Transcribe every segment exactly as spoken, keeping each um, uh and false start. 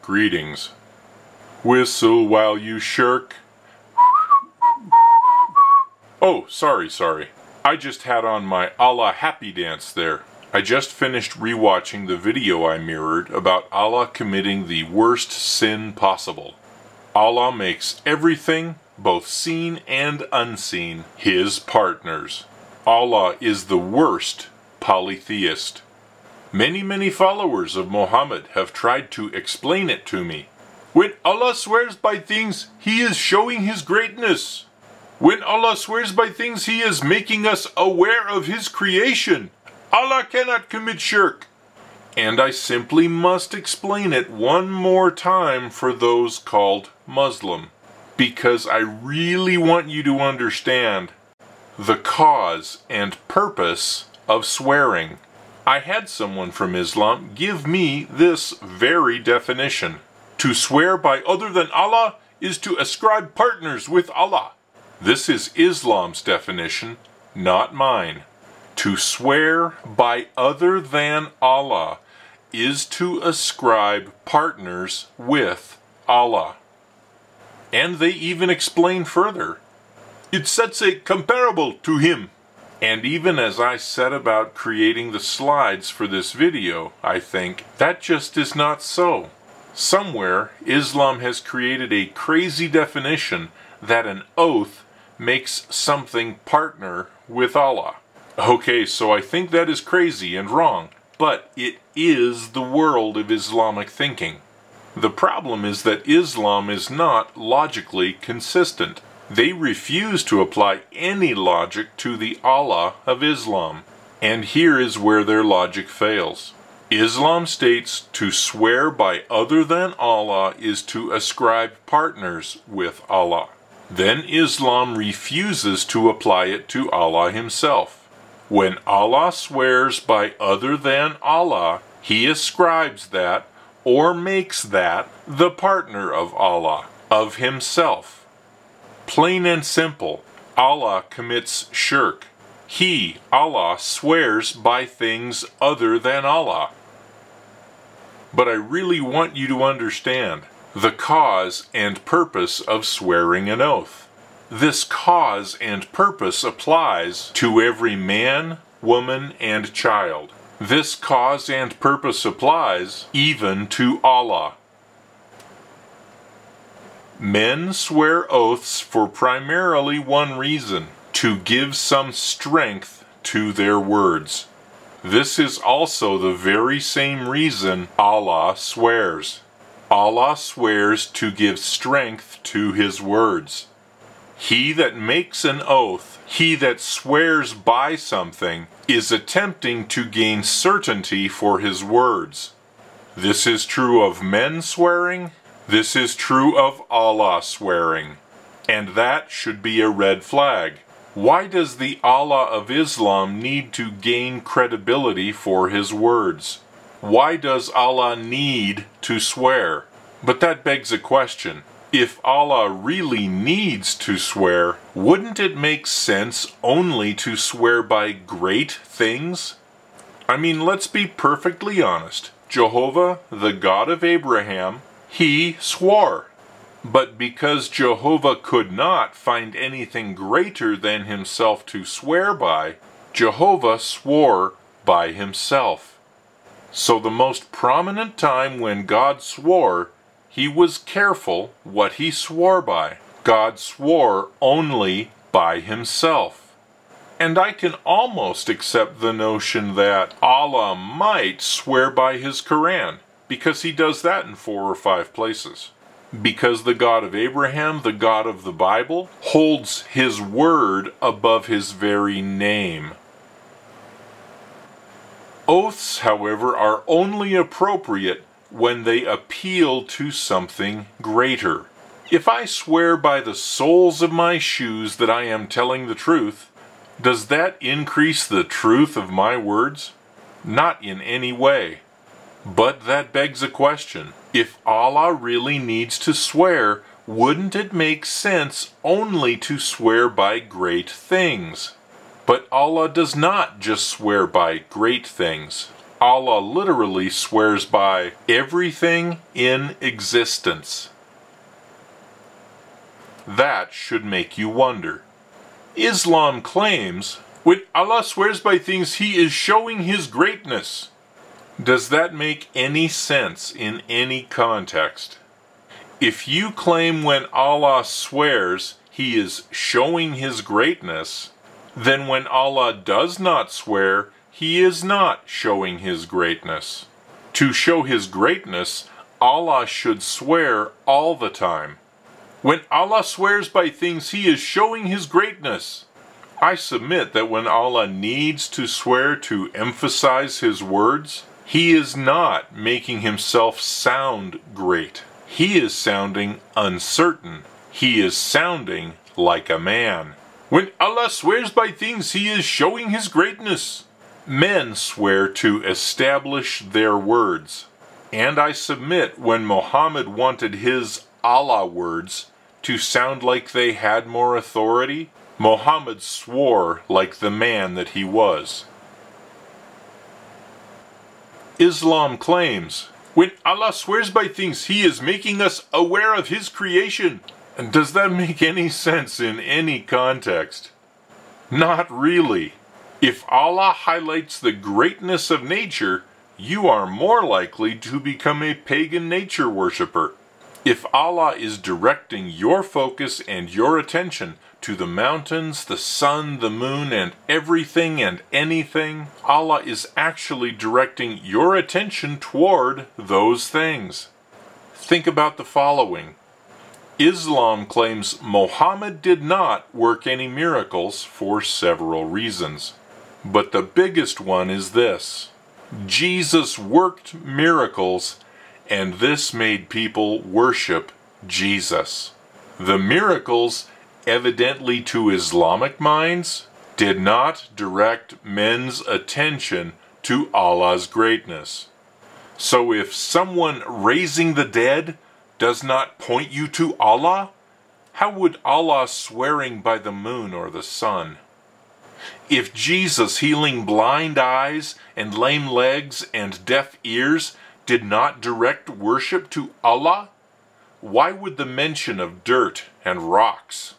Greetings. Whistle while you shirk. Oh, sorry, sorry. I just had on my Allah happy dance there. I just finished rewatching the video I mirrored about Allah committing the worst sin possible. Allah makes everything, both seen and unseen, His partners. Allah is the worst polytheist. Many, many followers of Muhammad have tried to explain it to me. When Allah swears by things, He is showing His greatness. When Allah swears by things, He is making us aware of His creation. Allah cannot commit shirk. And I simply must explain it one more time for those called Muslim, because I really want you to understand the cause and purpose of swearing. I had someone from Islam give me this very definition. To swear by other than Allah is to ascribe partners with Allah. This is Islam's definition, not mine. To swear by other than Allah is to ascribe partners with Allah. And they even explain further. It sets a comparable to Him. And even as I set about creating the slides for this video, I think that just is not so. Somewhere, Islam has created a crazy definition that an oath makes something partner with Allah. Okay, so I think that is crazy and wrong, but it is the world of Islamic thinking. The problem is that Islam is not logically consistent. They refuse to apply any logic to the Allah of Islam. And here is where their logic fails. Islam states to swear by other than Allah is to ascribe partners with Allah. Then Islam refuses to apply it to Allah Himself. When Allah swears by other than Allah, He ascribes that, or makes that, the partner of Allah, of Himself. Plain and simple, Allah commits shirk. He, Allah, swears by things other than Allah. But I really want you to understand the cause and purpose of swearing an oath. This cause and purpose applies to every man, woman, and child. This cause and purpose applies even to Allah. Men swear oaths for primarily one reason: to give some strength to their words. This is also the very same reason Allah swears. Allah swears to give strength to His words. He that makes an oath, he that swears by something, is attempting to gain certainty for his words. This is true of men swearing. This is true of Allah swearing. And that should be a red flag. Why does the Allah of Islam need to gain credibility for His words? Why does Allah need to swear? But that begs a question. If Allah really needs to swear, wouldn't it make sense only to swear by great things? I mean, let's be perfectly honest. Jehovah, the God of Abraham, He swore. But because Jehovah could not find anything greater than Himself to swear by, Jehovah swore by Himself. So the most prominent time when God swore, He was careful what He swore by. God swore only by Himself. And I can almost accept the notion that Allah might swear by His Quran, because He does that in four or five places. Because the God of Abraham, the God of the Bible, holds His word above His very name. Oaths, however, are only appropriate when they appeal to something greater. If I swear by the soles of my shoes that I am telling the truth, does that increase the truth of my words? Not in any way. But that begs a question. If Allah really needs to swear, wouldn't it make sense only to swear by great things? But Allah does not just swear by great things. Allah literally swears by everything in existence. That should make you wonder. Islam claims, when Allah swears by things, He is showing His greatness. Does that make any sense in any context? If you claim when Allah swears He is showing His greatness, then when Allah does not swear, He is not showing His greatness. To show His greatness, Allah should swear all the time. When Allah swears by things, He is showing His greatness. I submit that when Allah needs to swear to emphasize His words, He is not making Himself sound great. He is sounding uncertain. He is sounding like a man. When Allah swears by things, He is showing His greatness. Men swear to establish their words. And I submit when Muhammad wanted his Allah words to sound like they had more authority, Muhammad swore like the man that he was. Islam claims, when Allah swears by things, He is making us aware of His creation. And does that make any sense in any context? Not really. If Allah highlights the greatness of nature, you are more likely to become a pagan nature worshipper. If Allah is directing your focus and your attention to the mountains, the sun, the moon, and everything and anything, Allah is actually directing your attention toward those things. Think about the following. Islam claims Muhammad did not work any miracles for several reasons. But the biggest one is this. Jesus worked miracles, and this made people worship Jesus. The miracles, evidently to Islamic minds, did not direct men's attention to Allah's greatness. So if someone raising the dead does not point you to Allah, how would Allah swearing by the moon or the sun? If Jesus healing blind eyes and lame legs and deaf ears did not direct worship to Allah, why would the mention of dirt and rocks?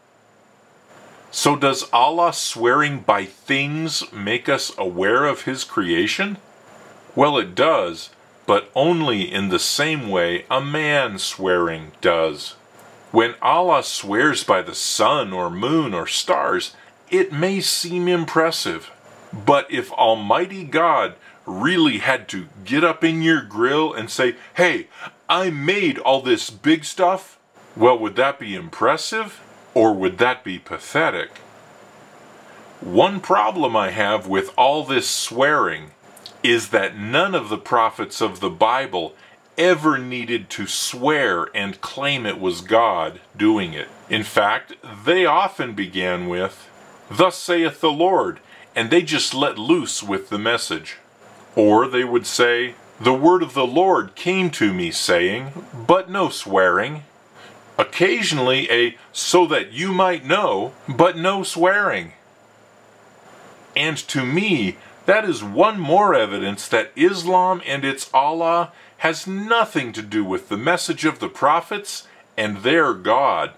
So does Allah swearing by things make us aware of His creation? Well, it does, but only in the same way a man swearing does. When Allah swears by the sun or moon or stars, it may seem impressive, but if Almighty God really had to get up in your grill and say, "Hey, I made all this big stuff," well, would that be impressive or would that be pathetic? One problem I have with all this swearing is that none of the prophets of the Bible ever needed to swear and claim it was God doing it. In fact, they often began with, "Thus saith the Lord," and they just let loose with the message. Or they would say, "The word of the Lord came to me saying," but no swearing. Occasionally a "so that you might know," but no swearing. And to me, that is one more evidence that Islam and its Allah has nothing to do with the message of the prophets and their God.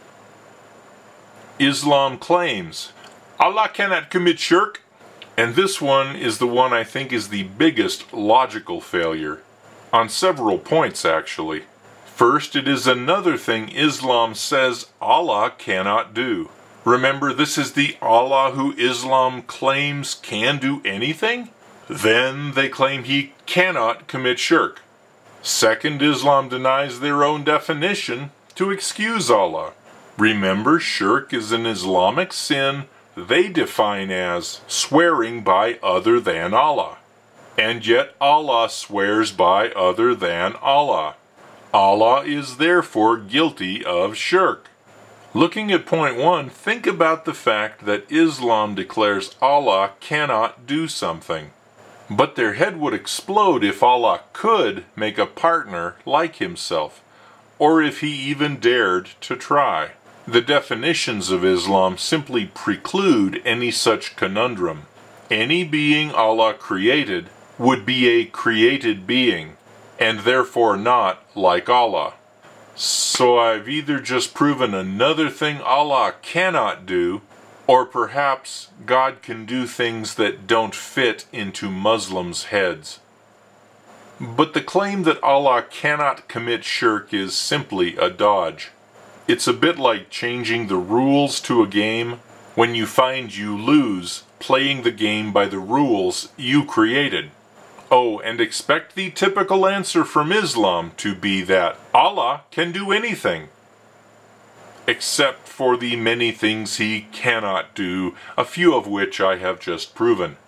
Islam claims Allah cannot commit shirk, and this one is the one I think is the biggest logical failure, on several points actually. First, it is another thing Islam says Allah cannot do. Remember, this is the Allah who Islam claims can do anything? Then they claim He cannot commit shirk. Second, Islam denies their own definition to excuse Allah. Remember, shirk is an Islamic sin they define as swearing by other than Allah. And yet Allah swears by other than Allah. Allah is therefore guilty of shirk. Looking at point one, think about the fact that Islam declares Allah cannot do something. But their head would explode if Allah could make a partner like Himself, or if He even dared to try. The definitions of Islam simply preclude any such conundrum. Any being Allah created would be a created being, and therefore not like Allah. So I've either just proven another thing Allah cannot do, or perhaps God can do things that don't fit into Muslims' heads. But the claim that Allah cannot commit shirk is simply a dodge. It's a bit like changing the rules to a game when you find you lose playing the game by the rules you created. Oh, and expect the typical answer from Islam to be that Allah can do anything, except for the many things he cannot do, a few of which I have just proven.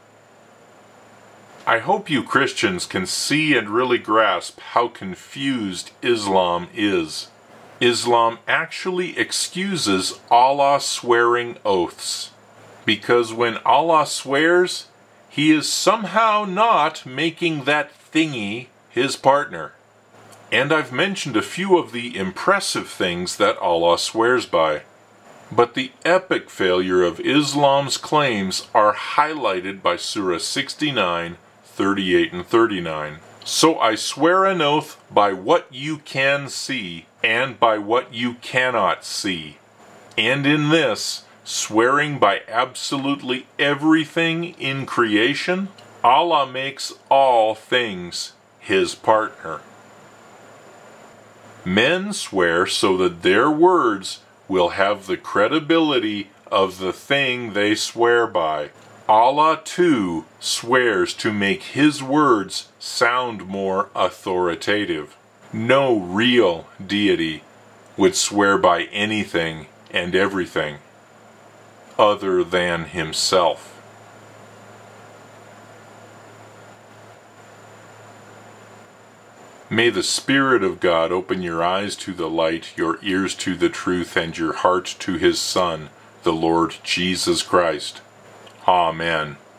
I hope you Christians can see and really grasp how confused Islam is. Islam actually excuses Allah swearing oaths, because when Allah swears, he is somehow not making that thingy his partner. And I've mentioned a few of the impressive things that Allah swears by. But the epic failure of Islam's claims are highlighted by Surah sixty-nine, thirty-eight and thirty-nine. So I swear an oath by what you can see and by what you cannot see. And in this, swearing by absolutely everything in creation, Allah makes all things his partner. Men swear so that their words will have the credibility of the thing they swear by. Allah too swears to make his words sound more authoritative. No real deity would swear by anything and everything other than himself. May the Spirit of God open your eyes to the light, your ears to the truth, and your heart to his Son, the Lord Jesus Christ. Amen.